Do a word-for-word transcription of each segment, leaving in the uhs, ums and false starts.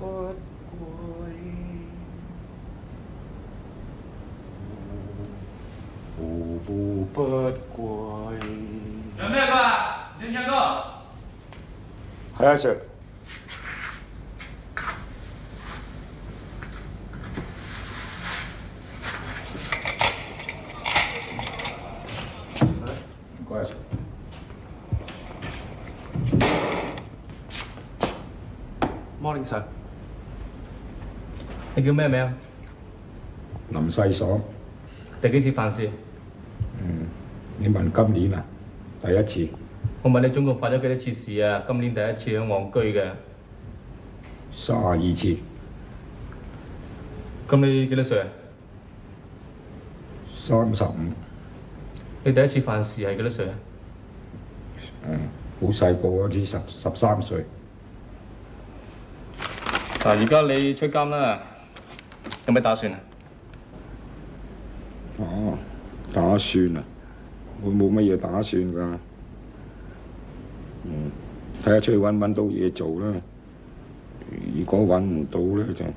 ปิดกล้วยปูปูเปิดกล้วย有没有个？零千个。 还是。唔該。 Morning sir，你叫咩名？ 林世爽。 第幾次犯事？ 嗯，你問今年啊，第一次。 我問你總共犯咗幾多次事啊？今年第一次好戇居嘅。 三十二次。 咁你幾多歲啊？ 三十五。 你第一次犯事係幾多歲啊？ 嗯，好細個嗰陣，十十三歲。 嗱，而家你出監啦，有咩打算啊？ 哦，打算啊，我冇乜嘢打算㗎。嗯，睇下出去揾揾到嘢做啦。如果揾唔到咧，就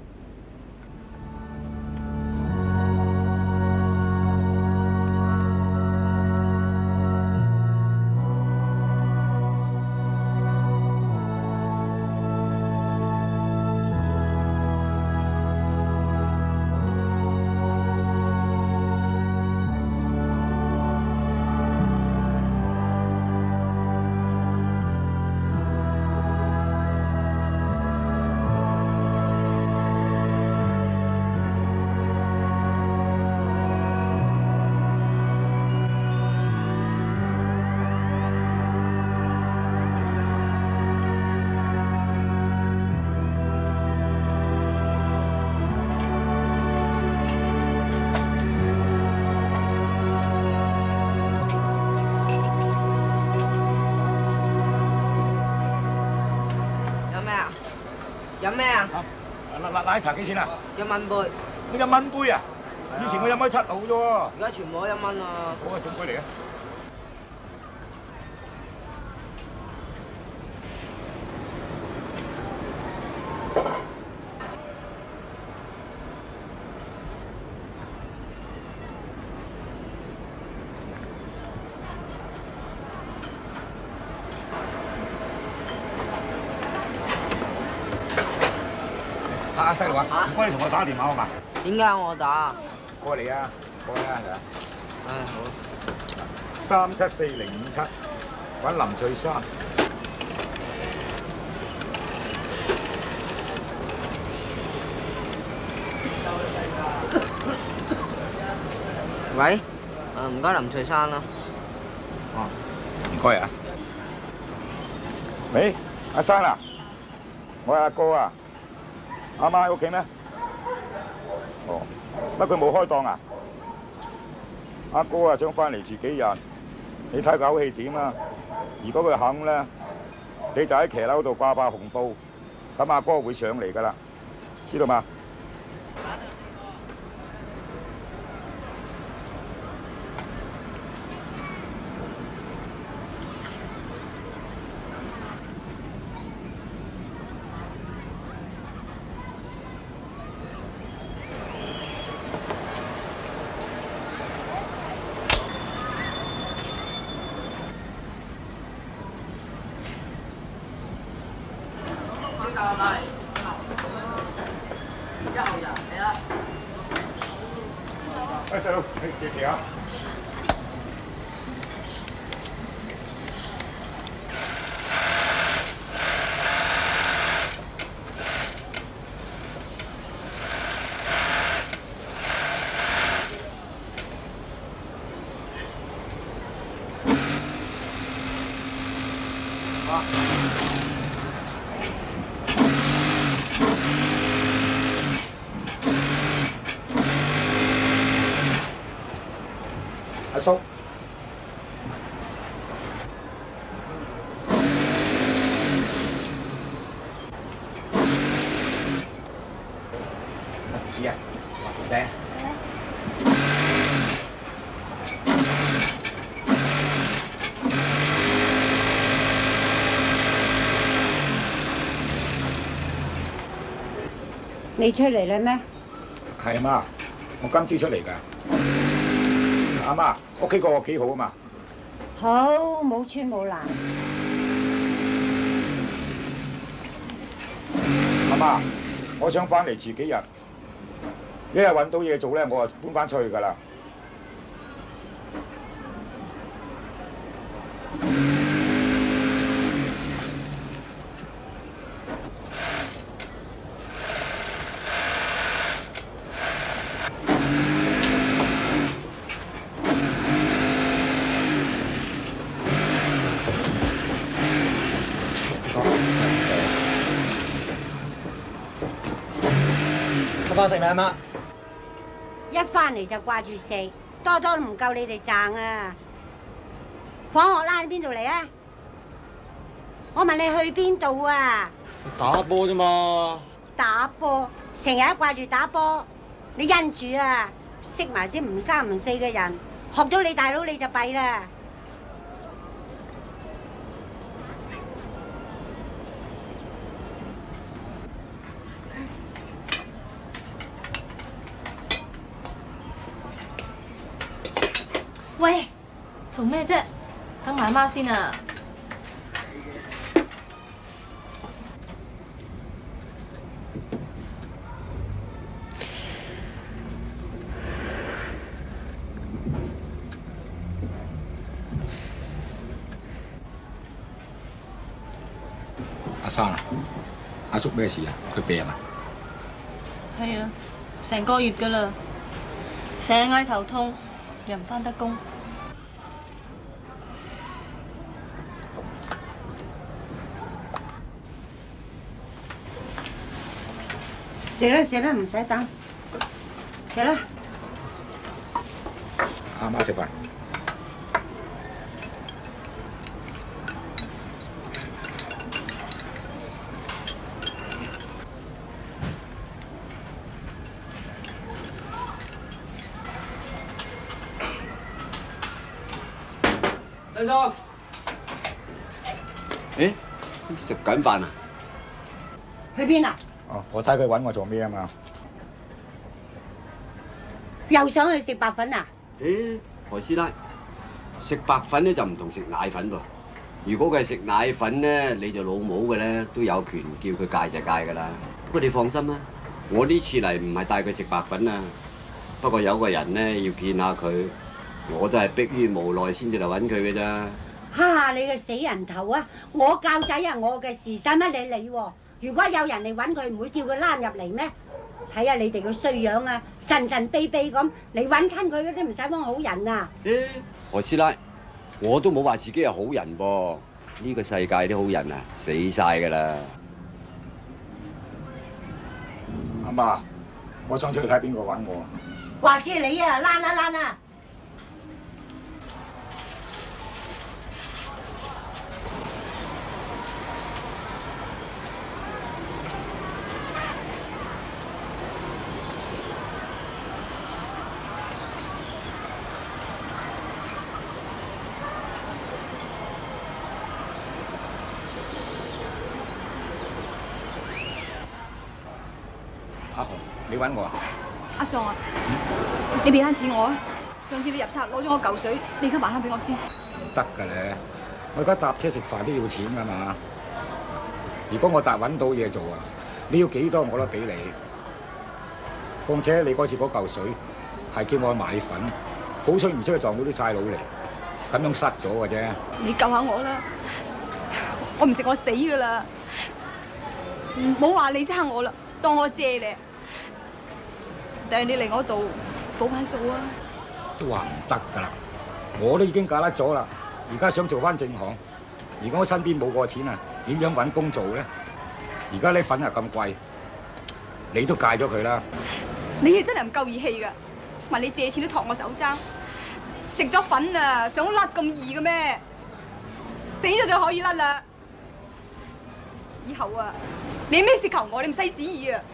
飲咩啊？ 奶奶茶幾錢啊？ 一蚊杯。 我一蚊杯啊？以前我飲開七毫啫喎。 而家全部都一蚊啊！ 嗰個正杯嚟嘅。阿細路啊，唔該你同我打電話好嘛？ 點解我打？ 過嚟啊，過嚟啊，係啊。 唉，好。 三七四零五七，揾林翠珊。 喂，誒唔該林翠珊啦。 哦，唔該啊。喂，阿珊啊，我係阿哥啊。阿媽喺屋企咩？哦，乜佢冇開檔啊？阿哥啊想翻嚟住幾日，你睇佢口氣點啊？如果佢肯咧，你就喺騎樓度掛把紅布，咁阿哥會上嚟噶啦，知道嘛？喂，細佬，你謝謝啊！阿叔，咦啊，嚟啊！ 你出嚟啦咩？ 係媽，我今朝出嚟㗎。阿媽，屋企個幾好啊嘛？ 好，冇穿冇爛。 阿媽，我想翻嚟住幾日，一日揾到嘢做咧，我就搬翻出去㗎啦。 飯食啦，阿媽。 一翻嚟就掛住食，多多都唔夠你哋賺啊！放學啦，你邊度嚟啊？我問你去邊度啊？ 打波啫嘛。 打波，成日都掛住打波，你因住啊，識埋啲唔三唔四嘅人，學到你大佬你就弊啦。 喂，做咩啫？等埋阿媽先啊！ 阿生啊，阿叔咩事啊？佢病啊？ 係啊，成個月噶啦，成日嗌頭痛，又唔返得工。 食啦食啦，唔使等，食啦。 阿媽食飯。 李生，誒，食緊飯啊？ 去邊啊？ 哦，我睇佢揾我做咩啊嘛？ 又想去食白粉啊？ 誒，何師奶，食白粉咧就唔同食奶粉噃。如果佢係食奶粉咧，你就老母嘅咧都有權叫佢戒就戒㗎啦。不過你放心啦，我呢次嚟唔係帶佢食白粉啊。不過有個人咧要見下佢，我都係迫於無奈先至嚟揾佢嘅咋。 哈！你個死人頭啊！我教仔係我嘅事，使乜你理喎？如果有人嚟揾佢，唔會叫佢躝入嚟咩？睇下你哋個衰樣啊，神神秘秘咁，你揾親佢嗰啲唔使幫好人啊！ 誒，何師奶，我都冇話自己係好人噃。呢個世界啲好人啊，死晒㗎啦！ 阿媽，我想出去睇邊個揾我。 話知你啊，躝啊躝啊！ 阿紅，你揾我啊？ 阿喪啊，你俾翻錢我啊！上次你入冊攞咗我嚿水，你而家還翻俾我先。 唔得㗎咧，我而家搭車食飯都要錢㗎嘛。如果我搭揾到嘢做啊，你要幾多我都俾你。況且你嗰次嗰嚿水係叫我買粉，好彩唔出去撞到啲差佬嚟，咁樣失咗嘅啫。 你救下我啦！我唔食我死㗎啦！唔好話你爭我啦，當我借你。但係你嚟我度補翻數啊！ 都話唔得㗎啦，我都已經嫁甩咗啦，而家想做翻正行，如果我身邊冇個錢啊，點樣揾工做咧？而家啲粉又咁貴，你都戒咗佢啦。 你係真係唔夠義氣㗎，問你借錢都托我手踭，食咗粉啊，想甩咁易嘅咩？死咗就可以甩啦！以後啊，你咩事求我，你唔使旨意啊！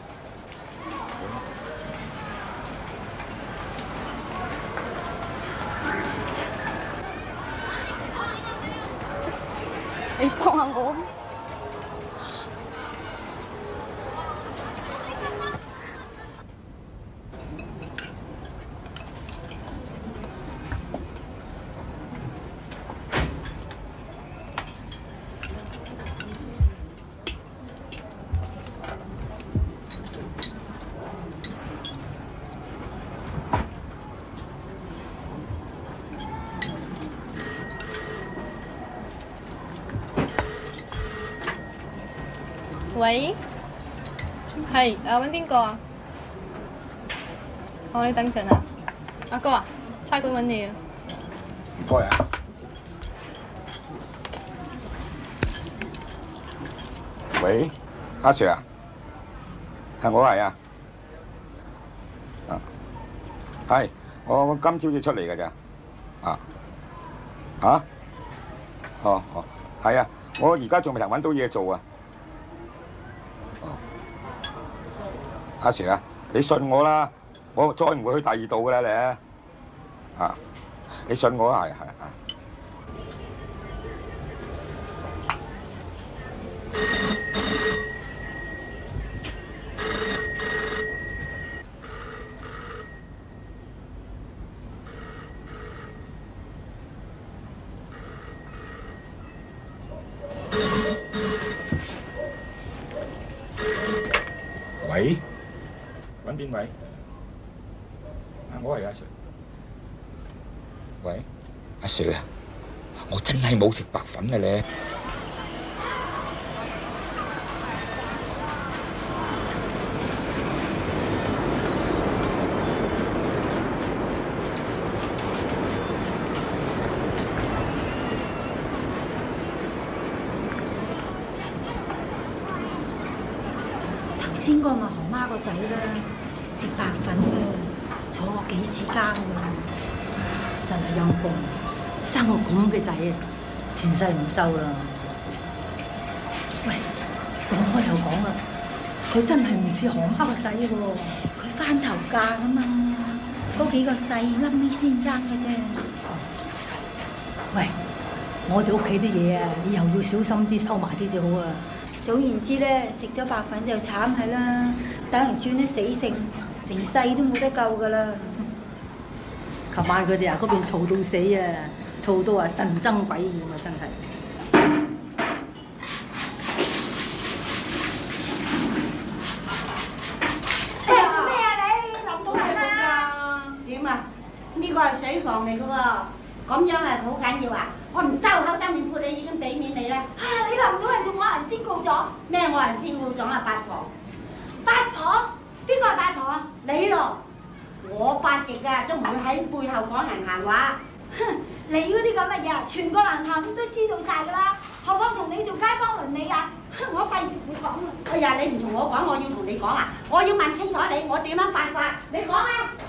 你幫下我。 喂，係啊，揾邊個啊？哦，你等陣啊，阿哥啊，差館揾你啊。 唔該啊。喂，阿 Sir 啊，係我係啊。啊，係我我今朝先出嚟㗎咋。啊，嚇？哦哦，係啊，我而家仲未能揾到嘢做啊。阿 Sir 啊，你信我啦，我再唔會去第二度噶啦你。啊，你信我係係啊。喂，揾邊位？啊，我係阿 Sir。喂，阿 Sir 啊，我真係冇食白粉嘅咧。 先個咪何媽個仔啦，食白粉嘅，坐過幾次監㗎， 真係陰公，生個咁嘅仔啊，前世唔收啦。喂，講開又講啦，佢真係唔似何媽個仔喎， 佢翻頭嫁㗎嘛，嗰幾個細粒尾先生嘅啫。 喂，我哋屋企啲嘢啊，你又要小心啲收埋啲至好啊！ 總言之咧，食咗白粉就慘係啦，等人轉咗死性，成世都冇得救噶啦。 琴晚佢哋啊嗰邊嘈到死啊，嘈到啊神憎鬼厭啊，真係。 誒做咩啊你？淋到人啦！點啊？呢個係水房嚟噶喎，咁樣係好緊要啊！我唔周口當面潑你已經俾面你啦。啊！你淋到人仲我人先告狀？咩我人先告狀啊？八婆，八婆，邊個係八婆啊？你咯，我八極啊，都唔會喺背後講人閒話。哼！你嗰啲咁嘅嘢，全個蘭潭都知道晒㗎啦，何況同你做街坊鄰里啊？我費事同你講啦。哎呀，你唔同我講，我要同你講啊！我要問清楚你，我點樣犯法？你講啊！